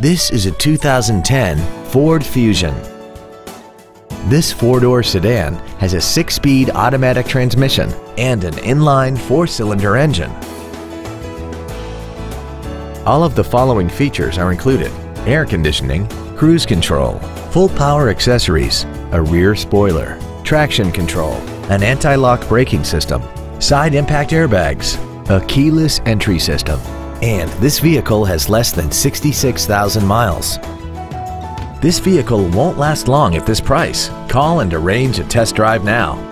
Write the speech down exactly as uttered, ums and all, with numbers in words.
This is a two thousand ten Ford Fusion. This four-door sedan has a six-speed automatic transmission and an inline four-cylinder engine. All of the following features are included: air conditioning, cruise control, full power accessories, a rear spoiler, traction control, an anti-lock braking system, side impact airbags, a keyless entry system, and this vehicle has less than sixty-six thousand miles. This vehicle won't last long at this price. Call and arrange a test drive now.